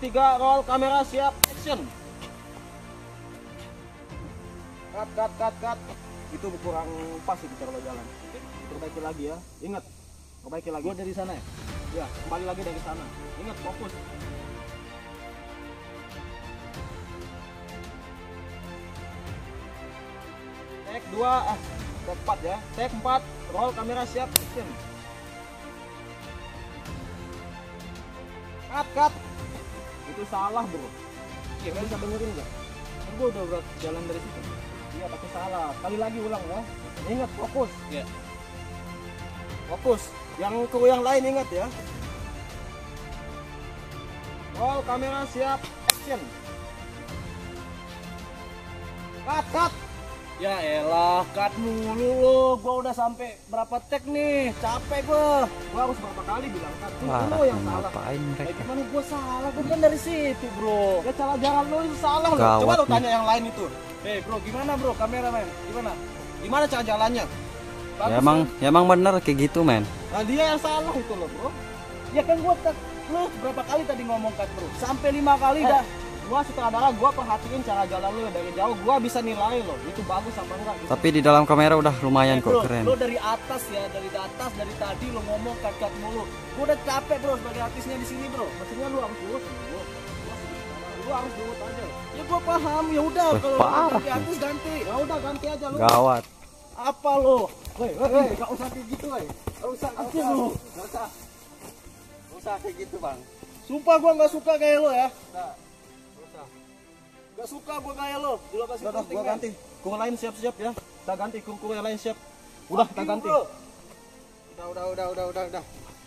3, roll kamera, siap, action. Cut. Itu kurang pas itu cara lo jalan. Oke, perbaiki lagi ya. Ingat, perbaiki lagi. Gua dari sana ya? Ya, kembali lagi dari sana. Ingat, fokus. Take 2, take 4 ya. Take 4, roll kamera, siap, action. Cut. Itu salah, bro. Iya, Kalian bisa dengerin nggak? kan gua udah jalan dari situ. Iya, tapi salah. Sekali lagi ulang ya. Ingat, fokus. Iya. Fokus. Yang kru yang lain ingat ya. Roll kamera, siap, action. Cut. Ya elah, cut mulu lo. Gua udah sampai berapa tek nih? Capek gua. Gua harus berapa kali bilang cut? Wah, Lu yang salah. ngapain Eh, mereka? gimana gua salah? Gua kan dari situ, bro. Ya cara jalan lu itu salah loh. Gawat Coba lu nih. tanya yang lain itu. Bro, gimana bro? Kameramen, gimana? Gimana cara jalannya? Ya emang bener kayak gitu, men. Nah, dia yang salah itu loh, bro. Ya kan gua lu berapa kali tadi ngomong cut, bro? Sampai 5 kali dah. Gua sutradara, gua perhatiin cara jalan lu dari jauh, gua bisa nilai loh, itu bagus apa enggak gitu. Tapi di dalam kamera udah lumayan Bro, kok, keren. lo dari atas ya, dari tadi lo ngomong cut mulu. Gua udah capek, bro, sebagai artisnya di sini, bro. Maksudnya lu harus lurus sama gua. Lu harus lurus aja. Ya gua paham, ya udah Wih, kalau parah ganti artis ganti. Ya udah ganti aja lu. Gawat. Apa lo? Woi, enggak usah kayak gitu, woi. Enggak usah, Apa lu? Enggak usah. Enggak usah kayak gitu, Bang. Sumpah gua nggak suka kayak lo ya. Enggak. Enggak usah. Gak suka gua kayak lo. Di lokasi Udah, posting, gua men. ganti. Kru lain siap-siap ya. Kita ganti kru yang lain siap. Udah, kita ganti. Bro. Udah.